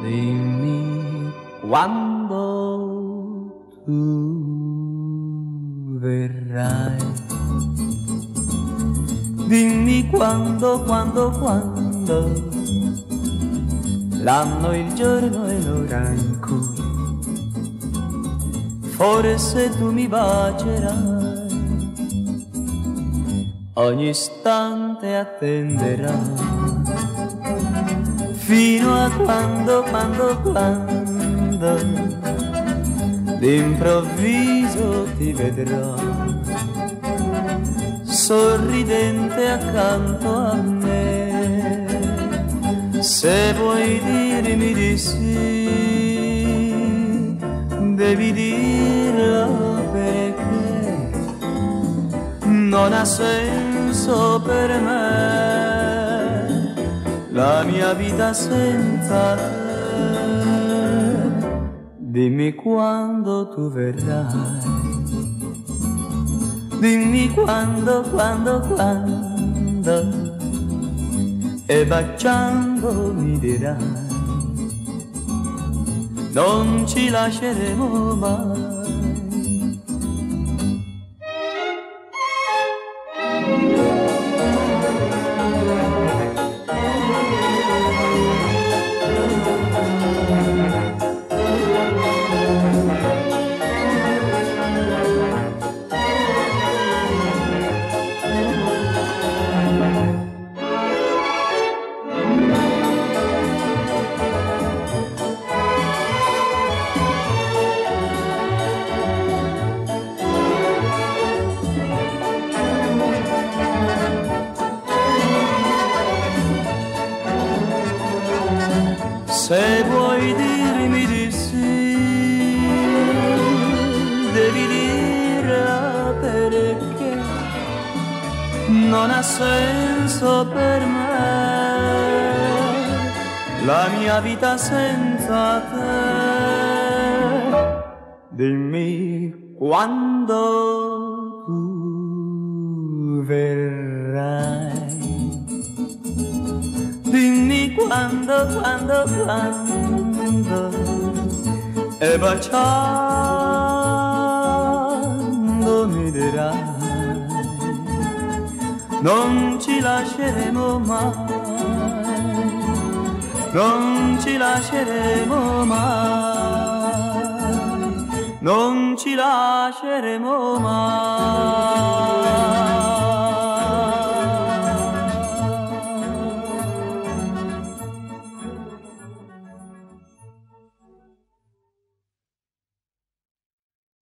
Dimmi quando tu verrai. Dimmi quando, l'anno, il giorno e l'ora in cui forse tu mi bacierai. Ogni istante attenderai fino a quando d'improvviso ti vedrò sorridente accanto a me. Se vuoi dirmi di sì, devi dirlo perché non ha senso per me la mia vita senza te. Dimmi quando tu verrai. Dimmi quando, e baciando mi dirai, non ci lasceremo mai. Se vuoi dirmi di sì, devi dirla perché non ha senso per me la mia vita senza te. Dimmi quando tu verrai. Dimmi quando, e baciando mi dirai, non ci lasceremo mai, non ci lasceremo mai, non ci lasceremo mai.